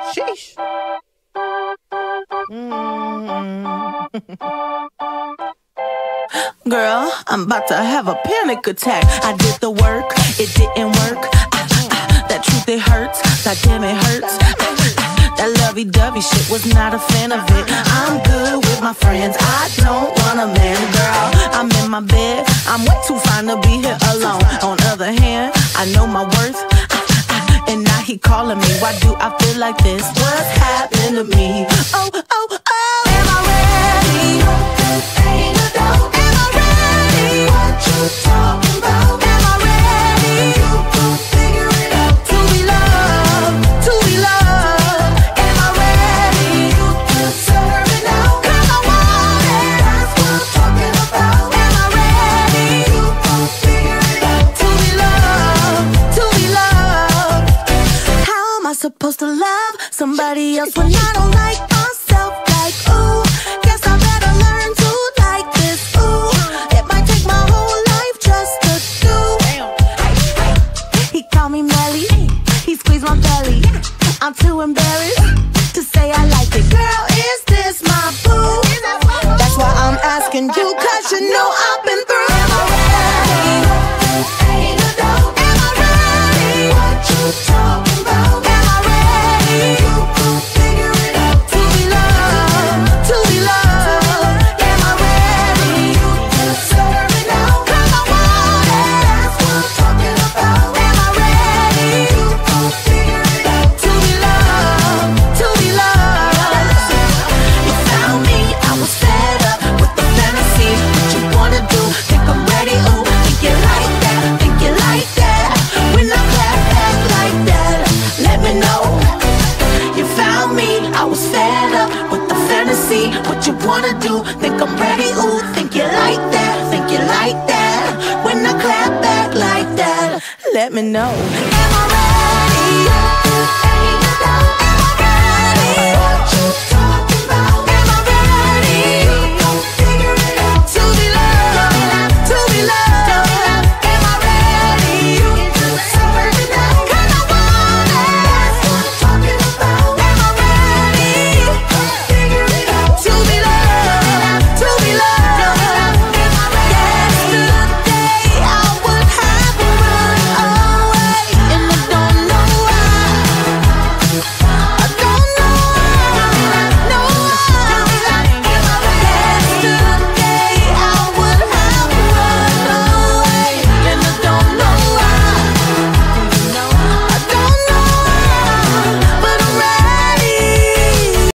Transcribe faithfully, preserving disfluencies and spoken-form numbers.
Sheesh. Mm. Girl, I'm about to have a panic attack. I did the work, it didn't work. Ah, ah, ah, that truth, it hurts. God damn, it hurts. Ah, ah, that lovey-dovey shit, was not a fan of it. I'm good with my friends, I don't want a man. Girl, I'm in my bed, I'm way too fine to be here alone. On other hand, I know my worth. Ah, ah, and now he calling me, why do I feel like this? What's happening to me? Oh, oh, oh. Am I ready? Ain't no doubt. Am I ready? What you talking about? Am I ready? You gon' figure it out. To be loved, to be loved. Am I ready? You deserve it now. 'Cause I want it. That's what I'm talking about. Am I ready? You gon' figure it out. To be loved, to be loved. How am I supposed to love somebody else when I don't like myself? Like, ooh, guess I better learn to like this. Ooh, it might take my whole life just to do. He called me Melly, he squeezed my belly. I'm too embarrassed to say I like it. Girl, is this my boo? That's why I'm asking you, 'cause you know I've been through. Am I ready? Ain't no doubt. Am I ready? What you talking about? Am I ready? You gon' figure it out. To be loved, to be loved. Am I ready? You deserve it now. 'Cause I want it. That's what I'm talking about. Am I ready? You gon' figure it out. To be loved, to be loved. You found me, I was fed up with the fantasy. What you wanna do? Think I'm ready? Ooh, think you like that? Think you like that? When I clap back like that, let me know. You found me, I was fed up with the fantasy. What you wanna do? Think I'm ready? Ooh, think you like that? Think you like that? When I clap back like that, let me know. Am I ready? Ain't no doubt. Am I ready?